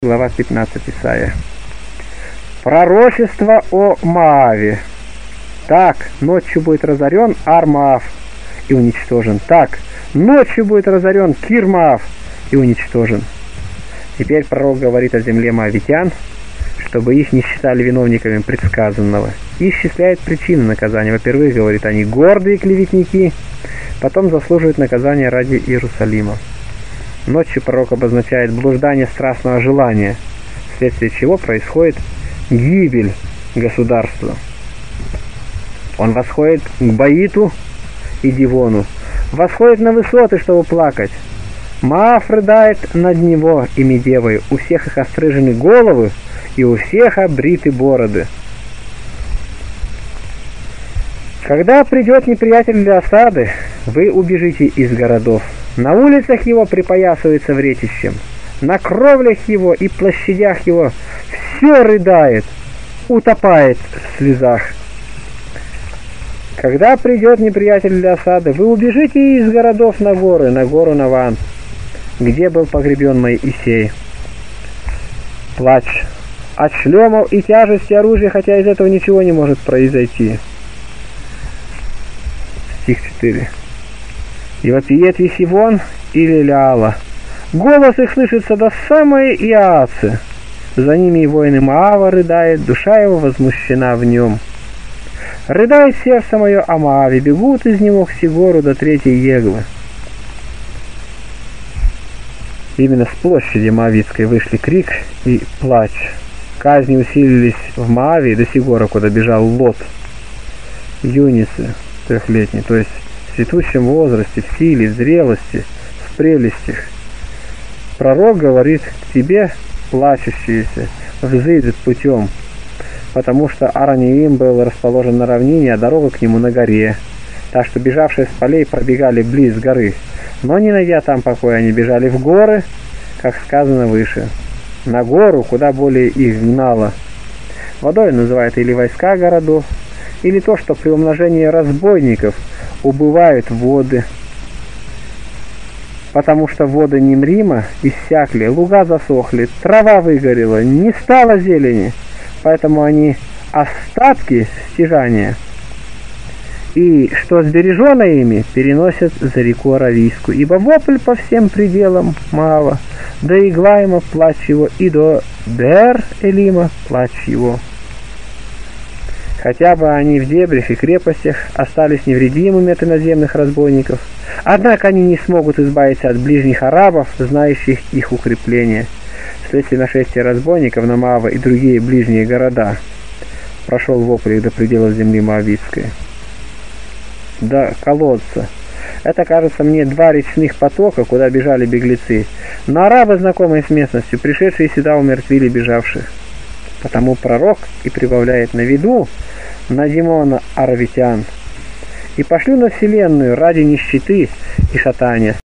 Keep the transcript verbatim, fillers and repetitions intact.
глава пятнадцать Исайя. Пророчество о Моаве. Так, ночью будет разорен Ар-Моав и уничтожен. Так, ночью будет разорен Кир-Моав и уничтожен. Теперь пророк говорит о земле моавитян, чтобы их не считали виновниками предсказанного. И исчисляет причины наказания. Во-первых, говорит, они гордые клеветники, потом заслуживают наказания ради Иерусалима. Ночью пророк обозначает блуждание страстного желания, вследствие чего происходит гибель государства. Он восходит к Баиту и Дивону, восходит на высоты, чтобы плакать. Моав рыдает над него и Медевой, у всех их острижены головы и у всех обриты бороды. Когда придет неприятель для осады, вы убежите из городов. На улицах его припоясывается вретищем, на кровлях его и площадях его все рыдает, утопает в слезах. Когда придет неприятель для осады, вы убежите из городов на горы, на гору Наван, где был погребен Моисей. Плач от шлемов и тяжести оружия, хотя из этого ничего не может произойти. Стих четыре. И вопиет Весивон и Лелиала. Голос их слышится до самой Иаацы. За ними и воины Моава рыдает, душа его возмущена в нем. Рыдает сердце мое о Моаве, бегут из него к Сигору до третьей Еглы. Именно с площади Моавитской вышли крик и плач. Казни усилились в Моаве до Сигора, куда бежал Лот. Юницы трехлетние, то есть в цветущем возрасте, в силе, в зрелости, в прелестях. Пророк говорит к тебе, плачущиеся, взыдет путем, потому что Араниим был расположен на равнине, а дорога к нему на горе, так что бежавшие с полей пробегали близ горы, но не найдя там покоя, они бежали в горы, как сказано выше, на гору, куда более их гнало. Водой называют или войска городов, или то, что при умножении разбойников убывают воды, потому что воды Нимрима иссякли, луга засохли, трава выгорела, не стало зелени, поэтому они остатки стяжания, и что сбережено ими, переносят за реку Аравийскую, ибо вопль по всем пределам Моава, до Иглаима плач его, и до Беэр-Элима плач его. Хотя бы они в дебрях и крепостях остались невредимыми от иноземных разбойников, однако они не смогут избавиться от ближних арабов, знающих их укрепления. Вследствие нашествия разбойников на Моава и другие ближние города прошел вопль до пределов земли Моавитской. До колодца. Это, кажется мне, два речных потока, куда бежали беглецы. Но арабы, знакомые с местностью, пришедшие сюда, умертвили бежавших. Потому пророк и прибавляет: на виду на Димона аравитян, и пошлю на вселенную ради нищеты и шатания.